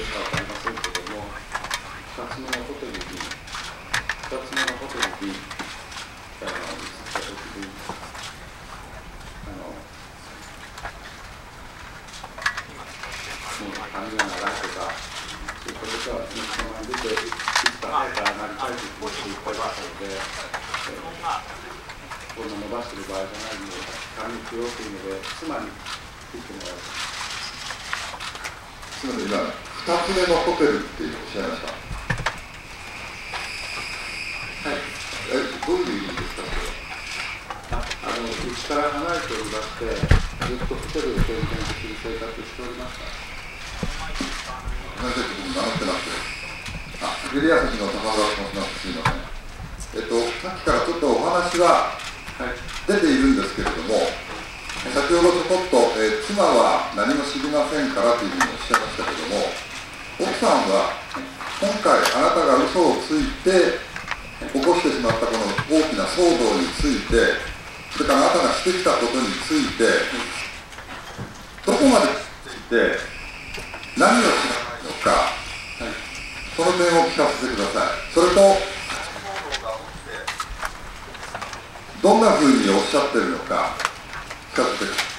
るか分かりませんけども、2つ目のホテルに移った時に、網が長いとか、そういうことがそのまま出て、いつか早く上がりたいという気持ちでいっぱいだったので、こんな伸ばしてる場合じゃないので、髪に行くよというので、妻に言ってもらいます。 すみません、今、2つ目のホテルっておっしゃいました。はい。どういう意味ですか、それは。うちから離れておりまして、ずっとホテルを転々とする生活をしておりました。先生、僕、名乗ってなくて。テレビ朝日の高村と申します。すみません。さっきからちょっとお話が出ているんですけれども、先ほどちょこっと、妻は何も知りませんからというふうにおっしゃいましたけれども、奥さんは今回あなたが嘘をついて起こしてしまったこの大きな騒動について、それからあなたがしてきたことについて、どこまで知っていて何を知らないのか、その点を聞かせてください。それとどんなふうにおっしゃってるのか聞かせてください。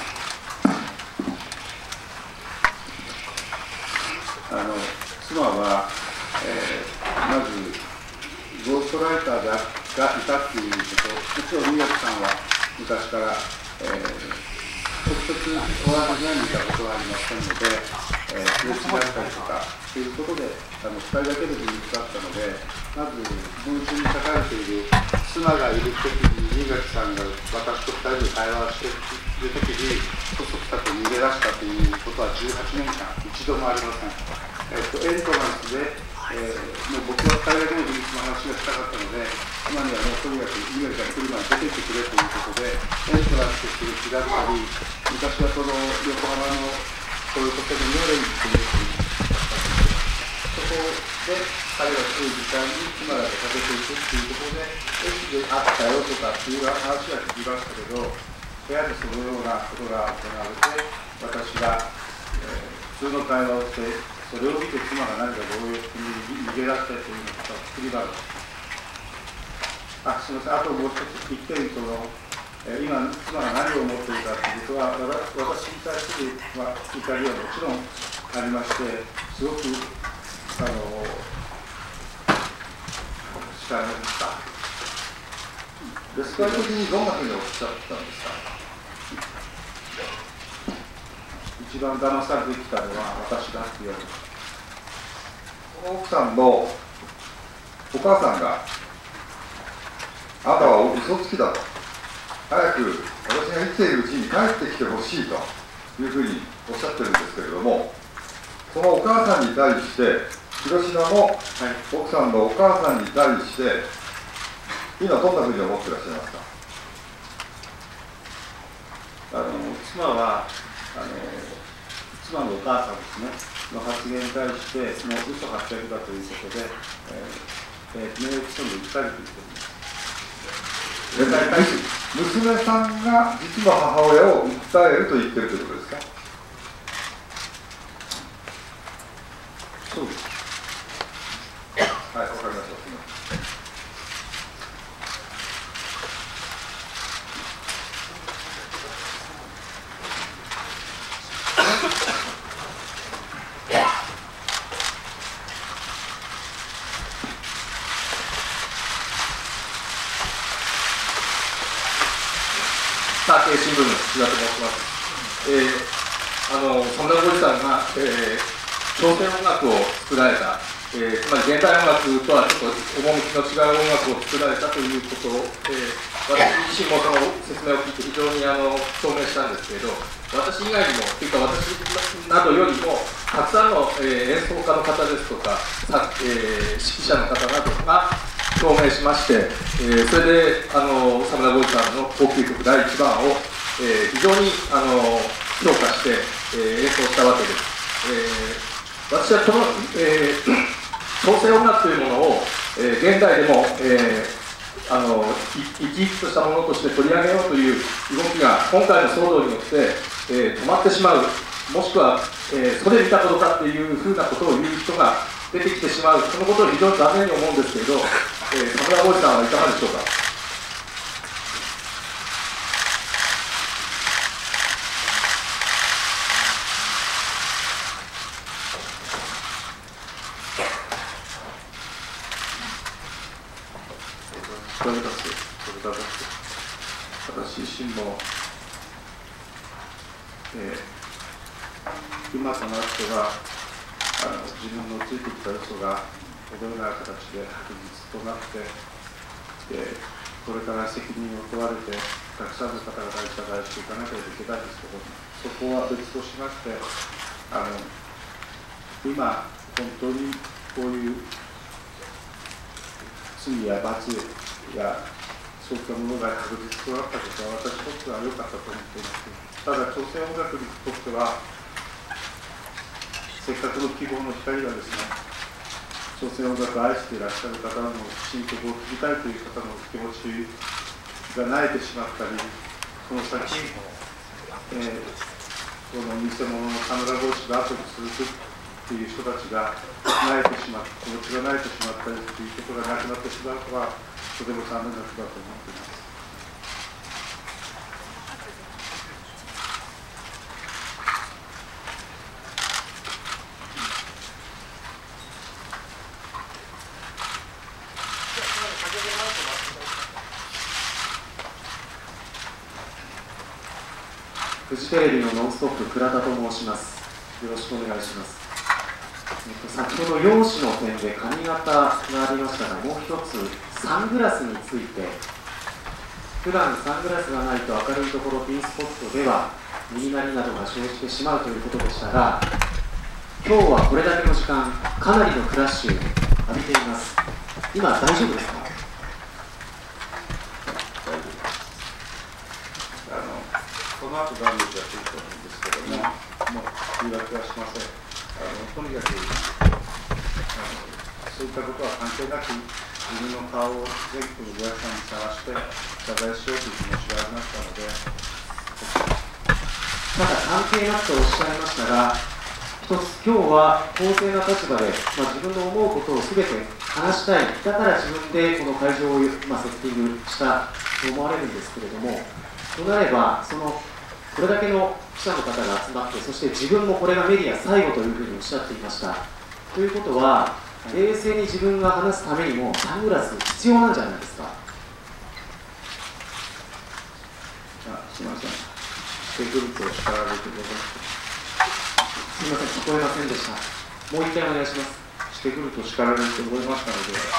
妻は、まずゴーストライターがいたっていうこと、もちろんニューヨークさんは昔から、直接お話しにいたことはありませんので、すれ違ったりとかということで、2人だけで見つかったので、まず文春に書かれている妻がいるときに、新垣さんが私と2人で会話をしているときに、そそくさと逃げ出したということは18年間、一度もありません。エントランスで、もう僕は2人だけの秘密の話がしたかったので、妻にはもうとにかく新垣が来る前に出てってくれということで、エントランスとする気だったり、昔はその横浜のそういうことでミョレイっていうそこで彼が来る時間に妻らが食べていくっていうところで、駅であったよとかっていう話は聞きましたけど、部屋でそのようなことが行われて、私が、普通の会話をして、それを見て妻が何か動揺して逃げ出したというようなことを作り話。すみません、あともう一つ一点、今、妻が何を思っているかということは、私に対する怒りはもちろんありまして、すごく叱られました。 具体的にどんなふうにおっしゃったんですか。 一番騙されてきたのは私だって言われました。 奥さんのお母さんが、あなたは嘘つきだと、早く私が生きているうちに帰ってきてほしいというふうにおっしゃってるんですけれども、そのお母さんに対して、広島の奥さんのお母さんに対して、今、どんなふうに思ってらっしゃいますか。 妻は妻のお母さんですね、の発言に対して、もう嘘800だということで、名誉毀損で訴えるということです。 娘さんが実の母親を訴えると言ってるということですか。 そうです。 はい、わかりました。 産経新聞の土田と申します。真田浩二さんが、朝鮮音楽を作られた、つまり現代音楽とはちょっと趣の違う音楽を作られたということを、私自身もその説明を聞いて非常に証明したんですけれど、私以外にも、というか私などよりも、たくさんの、演奏家の方ですとか、指揮者の方などが表明しまして、それで真田浩二さんの高級曲第1番を、非常に評価して、演奏したわけです。私はこの、朝鮮音楽というものを、現代でも、生き生きとしたものとして取り上げようという動きが今回の騒動によって、止まってしまう、 もしくは、それ見たことかっていうふうなことを言う人が出てきてしまう、そのことを非常に残念に思うんですけれど、田村浩司さんはいかがでしょうか。私自身も、今となっては自分のついてきた嘘がこのような形で白日となって、これから責任を問われてたくさんの方々に謝罪していかなければいけないんですけど、そこは別としまして、今本当にこういう罪や罰やそういったものが確実となったことは私にとっては良かったと思っています。ただ朝鮮音楽にとってはせっかくの希望の光がですね、朝鮮音楽を愛していらっしゃる方の新曲を聴きたいという方の気持ちが萎えてしまったり、この先、この偽物の田村浩司が後に続くという人たちが萎えてしまう、気持ちが萎えてしまったりということがなくなってしまうとは、とても残念なことだと思っています。 フジテレビのノンストップ倉田と申します。よろしくお願いします。先ほど容姿の点で髪型がありましたが、もう一つサングラスについて、普段サングラスがないと明るいところピンスポットでは耳鳴りなどが生じてしまうということでしたが、今日はこれだけの時間かなりのクラッシュ浴びています。今大丈夫ですか？ この後がんでやっていくと思うんですけども、もう言い訳はしません。とにかくそういったことは関係なく、自分の顔を全国の皆さんに探して謝罪しようという気持ちがありましたので。 ただ関係なくとおっしゃいましたが、一つ今日は公正な立場で、自分の思うことをすべて話したい、だから自分でこの会場を、セッティングしたと思われるんですけれども、となればこれだけの記者の方が集まって、そして自分もこれがメディア最後というふうにおっしゃっていました。ということは、冷静に自分が話すためにもサングラス必要なんじゃないですか。 すみません。手グループを叱られてございます。 すみません、聞こえませんでした。もう一回お願いします。 してくると叱られて思いましたの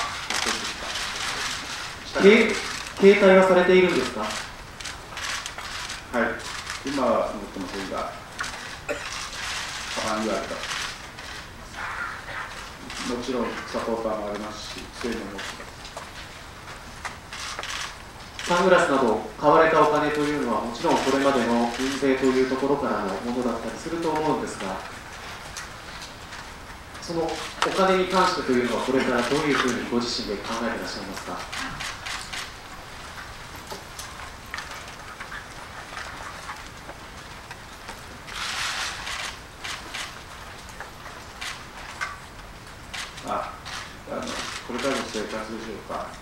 携で、 帯はされているんですか？ はい、今は持ってませんが、カバンにはあります。もちろんサポーターもありますし、そういうのも持ってます。 サングラスなど買われたお金というのはもちろんこれまでの印税というところからのものだったりすると思うんですが、そのお金に関してというのはこれからどういうふうにご自身で考えていらっしゃいますか？ これからの生活でしょうか。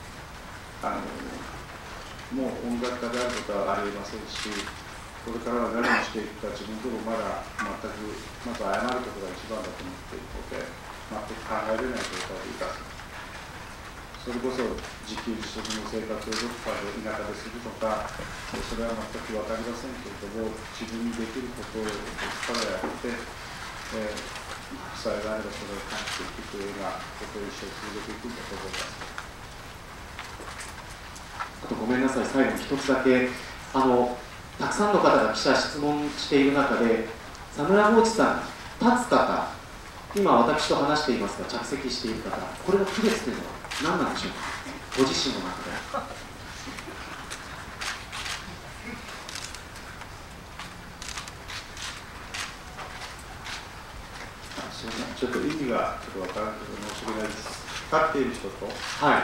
もう音楽家であることはありえませんし、これからは何をしていくか、自分でもまだ全くまず謝ることが一番だと思っているので、全く考えれない状態でいたす。それこそ自給自足の生活をどこかで田舎でするとか、それは全く分かりませんけれども、自分にできることをただやって、負債があればそれを返していくというようなことを一生続けていくんだと思います。 あとごめんなさい、最後に一つだけ、たくさんの方が記者質問している中で、佐村浩司さん、立つ方、今私と話していますが着席している方、これの区別というのは何なんでしょうか、ご自身の中で。 ちょっと意味がちょっと分からないけど申し訳ないです。立っている人と、 はい、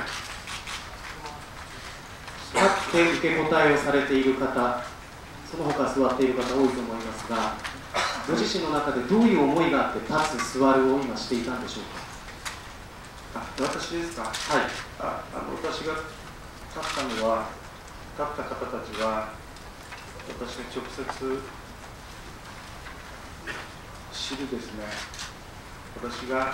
立って受け答えをされている方、その他座っている方多いと思いますが、 ご自身の中でどういう思いがあって立つ座るを今していたんでしょうか。 私ですか。 はい。 私が立ったのは、立った方たちは、私が直接知るですね、私が、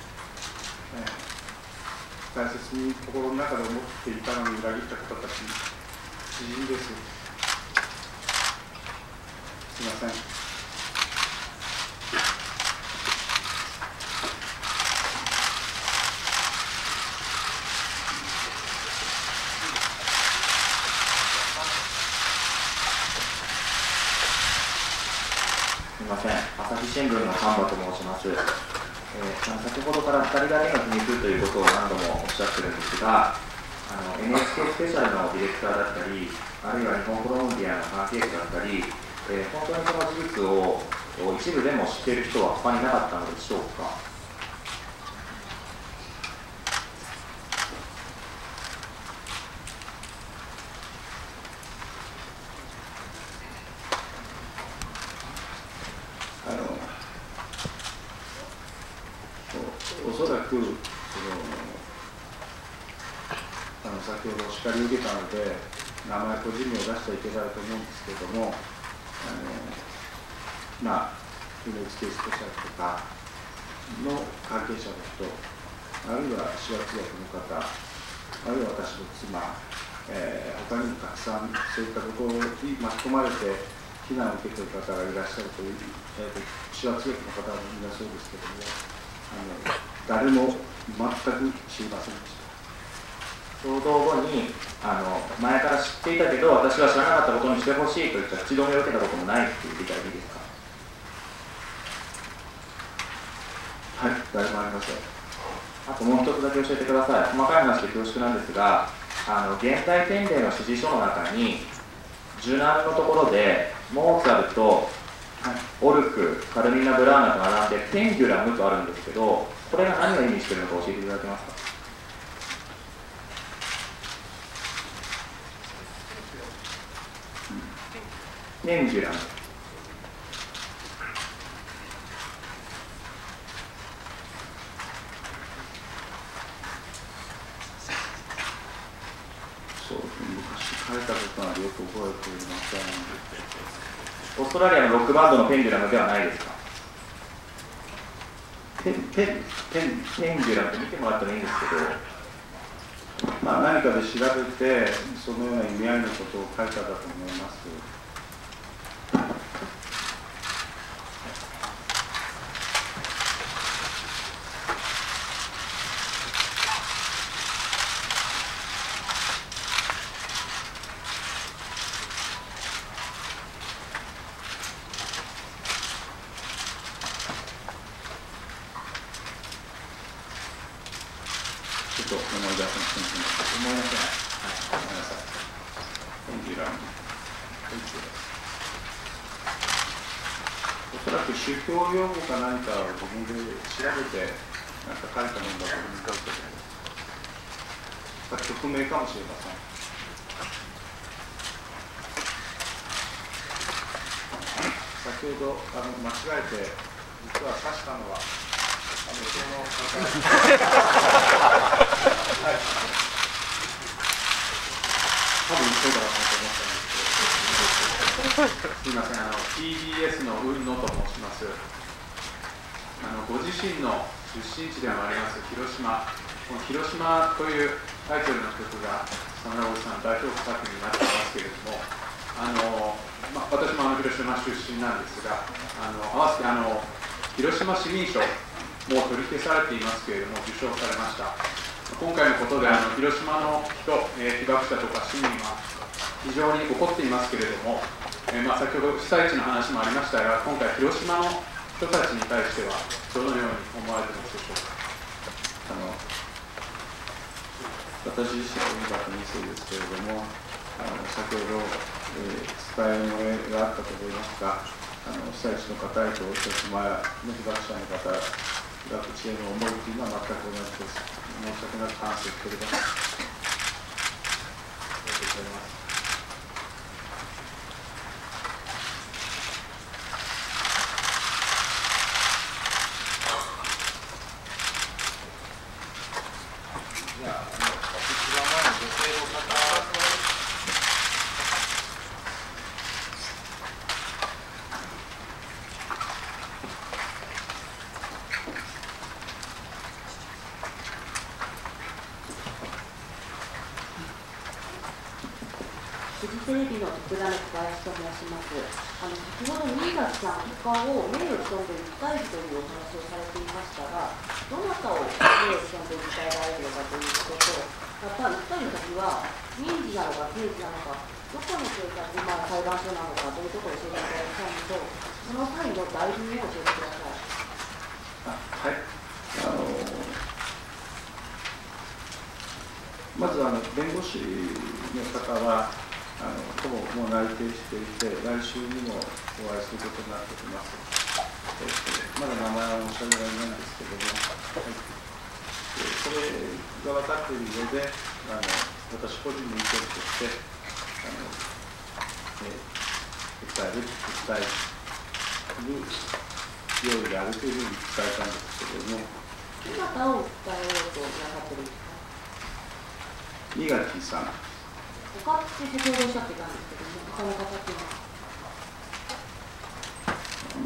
大切に心の中で思っていたのに裏切った方たち、知人です。すみません。 すみません、朝日新聞の丹波と申します。先ほどから2人だけの秘密ということを何度もおっしゃってるんですが、NHK スペシャルのディレクターだったり、あるいは日本コロンビアの関係者だったり、本当にその事実を一部でも知っている人は他になかったのでしょうか。 おそらく先ほどお叱りを受けたので、名前、個人名を出してはいけないと思うんですけれども、NHK スペシャルとかの関係者の人、あるいは手話通訳の方、あるいは私の妻、他にもたくさんそういったことに巻き込まれて避難を受けている方がいらっしゃるという、手話通訳の方はみんなそうですけれども、誰も全く知りませんでした。 報道後に前から知っていたけど私は知らなかったことにしてほしいといった口止めを受けたこともないという理解でいいですか。 はい、誰もありません。 あともう一つだけ教えてください。細かい話で恐縮なんですが、現代典礼の指示書の中に受難のところでモーツァルト、オルク、カルミナ・ブラーナと並んでペンデュラムとあるんですけど、これが何を意味しているのか教えていただけますか。ペンデュラム。 そうですね、昔書いたことはよく覚えていません。 オーストラリアのロックバンドのペンデュラムではないですか。 ペンデュラムって見てもらったらいいんですけど、 何かで調べて、そのような意味合いのことを書いたんだと思います。ちょっと思い出せません。思い出せない。ごめんなさい。ペンデュラム。おそらく宗教用語か何かを自分で調べて書いたものだと思いますけど、曲名かもしれません。先ほど間違えて実は指したのはその多分そうだろうなと思ったんですけど、すみません、TBS の雲野と申します。ご自身の出身地でもあります広島、この広島というタイトルの曲が真田さん代表作になっていますけれども、私も広島出身なんですが、合わせて広島市民賞もう取り消されていますけれども受賞されました。今回のことで広島の人、被爆者とか市民は非常に怒っていますけれども、先ほど被災地の話もありましたが、今回広島の人たちに対してはどのように思われていますでしょうか。私自身の音楽にそうですけれども、先ほど、伝えの絵があったと思いますが、被災地の方へと広島の被爆者の方、被爆地への思いというのは全く同じです。申し訳なく感謝しております。ありがとうございます。 フジテレビの徳田の小林と申します。先ほど新垣さん他を名誉毀損で訴えるというお話をされていましたが、どなたを名誉毀損で訴えられるのかということと、また訴える先は民事なのか刑事なのか、どこの警察、裁判所なのかということを教えていただきたいのと、その際の代理人を教えてください。 はい。まず弁護士の方はほぼもう内定していて、来週にもお会いすることになっております。まだ名前は申し上げられないんですけれども、それが分かっている上で、私個人の意見として訴える用意であるというふうに伝えたんですけれども、 どなたを訴えようとなさっているんですか。 新垣さん。 他って先ほどおっしゃってたんですけども、他の方っていうのは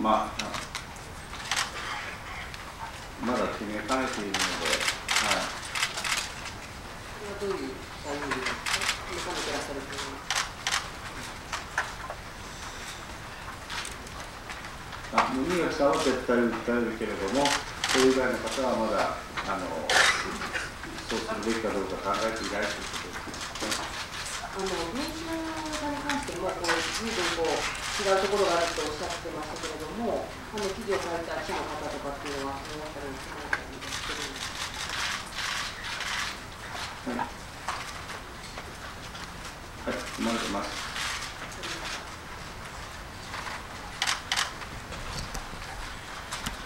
まだ決めかねているので、 それはどういうタイミングですか、決めかねてらっしゃるというのは。 新垣さんは絶対訴えるけれども、それ以外の方はまだそうするべきかどうか考えていないということですね。 年収の方に関しても、随分違うところがあるとおっしゃってましたけれども、記事を書いた記者の方とかっていうのは、そのあたりに含まれたりしてるんですか。 はい、含まれてます。